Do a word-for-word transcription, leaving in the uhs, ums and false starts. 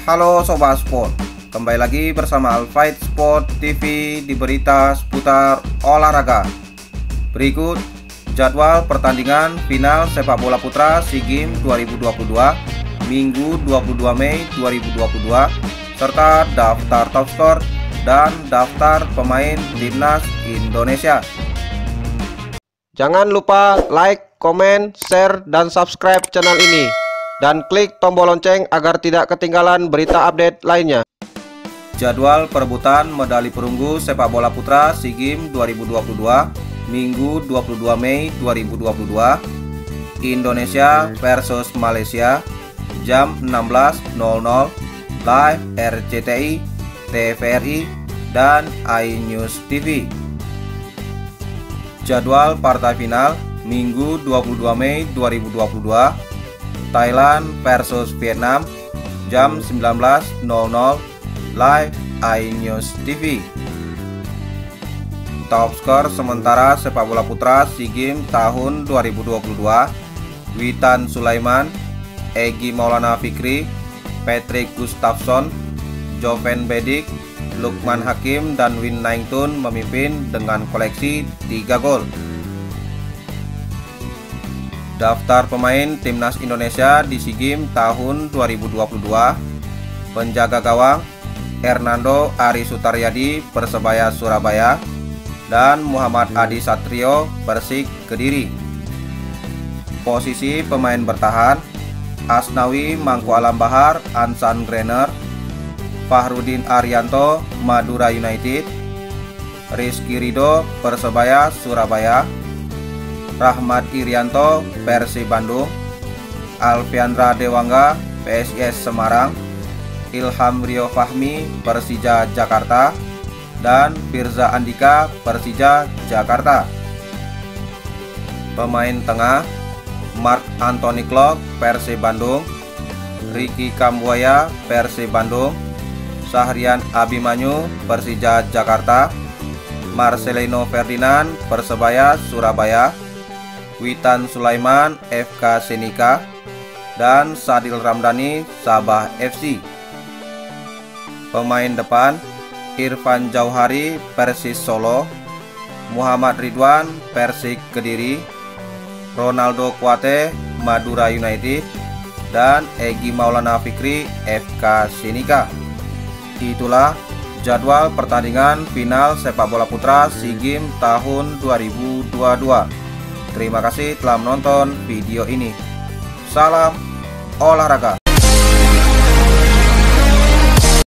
Halo Sobat Sport, kembali lagi bersama Alfight Sport T V di berita seputar olahraga. Berikut jadwal pertandingan final sepak bola putra SEA Games dua ribu dua puluh dua Minggu dua puluh dua Mei dua ribu dua puluh dua serta daftar top skor dan daftar pemain timnas Indonesia. Jangan lupa like, komen, share, dan subscribe channel ini. Dan klik tombol lonceng agar tidak ketinggalan berita update lainnya. Jadwal perebutan medali perunggu sepak bola putra SEA Games dua ribu dua puluh dua Minggu dua puluh dua Mei dua ribu dua puluh dua Indonesia versus Malaysia jam enam belas nol nol live R C T I, T V R I, dan iNews T V. Jadwal partai final Minggu dua puluh dua Mei dua ribu dua puluh dua Thailand versus Vietnam jam sembilan belas nol nol live iNews T V. Top skor sementara sepak bola putra SEA Games tahun dua ribu dua puluh dua: Witan Sulaiman, Egy Maulana Fikri, Patrick Gustafsson, Joven Bedik, Lukman Hakim, dan Win Naingtun memimpin dengan koleksi tiga gol. Daftar pemain timnas Indonesia di SEA Games tahun dua ribu dua puluh dua: penjaga gawang Hernando Ari Sutaryadi, Persebaya Surabaya, dan Muhammad Adi Satrio, Persik Kediri. Posisi pemain bertahan: Asnawi Mangku Alam Bahar, Ansan Grener, Fahrudin Arianto, Madura United, Rizky Ridho, Persebaya Surabaya, Rahmat Irianto, Persib Bandung, Alfiandra Dewangga, P S I S Semarang, Ilham Rio Fahmi, Persija Jakarta, dan Firza Andika, Persija Jakarta. Pemain tengah: Mark Anthony Klok, Persib Bandung, Ricky Kambuaya, Persib Bandung, Sahrian Abimanyu, Persija Jakarta, Marcelino Ferdinand, Persebaya Surabaya, Witan Sulaiman, F K Senika, dan Sadil Ramdhani, Sabah F C. Pemain depan: Irfan Jauhari, Persis Solo, Muhammad Ridwan, Persik Kediri, Ronaldo Kuate, Madura United, dan Egy Maulana Fikri, F K Senika. Itulah jadwal pertandingan final sepak bola putra SEA Games tahun dua ribu dua puluh dua. Terima kasih telah menonton video ini. Salam olahraga.